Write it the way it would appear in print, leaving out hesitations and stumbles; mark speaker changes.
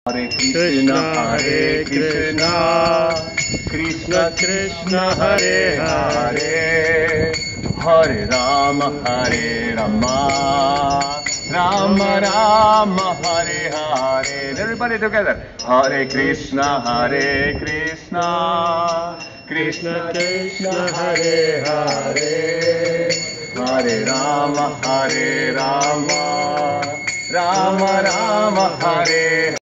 Speaker 1: Hare Krishna, Hare Krishna, Krishna Krishna, Hare Hare, Hare Rama, Hare Rama, Rama Rama, Hare Hare. Everybody together. Hare Krishna, Hare Krishna, Krishna Krishna, Hare Hare, Hare Rama, Hare Rama, Rama Rama, Hare